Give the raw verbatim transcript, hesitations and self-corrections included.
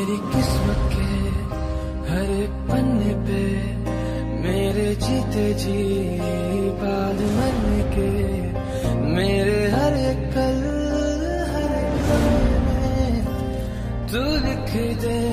मेरी किस्मत के हर एक पन्ने पे मेरे जीते जी बाद मरने के, मेरे हर एक कल हर एक पल में तू लिख दे।